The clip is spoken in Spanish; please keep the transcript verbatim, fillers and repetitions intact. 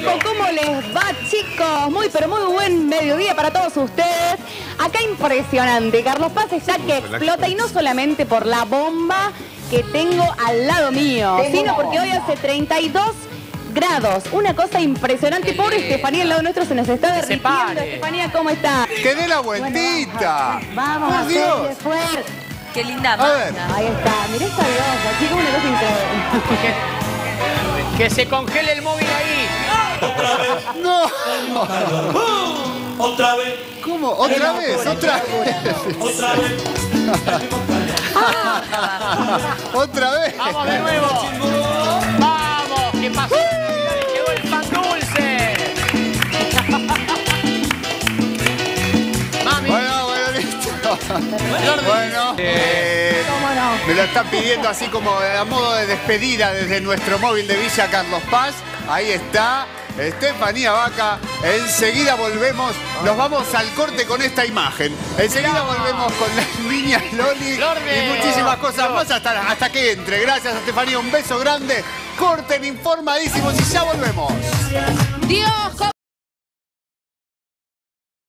equipo, ¿cómo les va, chicos? Muy, pero muy buen mediodía para todos ustedes. Acá impresionante, Carlos Paz está que explota, y no solamente por la bomba que tengo al lado mío, sino porque hoy hace treinta y dos grados. Una cosa impresionante. Pobre Estefanía al lado nuestro se nos está derritiendo. Estefanía, ¿cómo está? ¡Que dé la vueltita! Bueno, vamos a hacerle fuerte. Qué linda máquina. Ahí está, mirá esta diosa, chicos, una cosa increíble. Que, que se congele el móvil ahí. Otra vez. ¡No! Otra vez. ¿Cómo? ¿Otra vez? ¿Otra vez? Otra vez. ¿Otra vez? ¡Vamos de nuevo! ¡Vamos! ¿Qué pasó? ¡Llegó el pan dulce! ¡Mami! Bueno, bueno, listo. Bueno, eh, ¿Cómo no? me lo están pidiendo así como a modo de despedida desde nuestro móvil de Villa Carlos Paz. Ahí está Estefanía Vaca. Enseguida volvemos. Nos vamos al corte con esta imagen. Enseguida volvemos con las niñas Loli y muchísimas cosas más hasta, hasta que entre. Gracias, Estefanía. Un beso grande. Corten informadísimos y ya volvemos. Dios.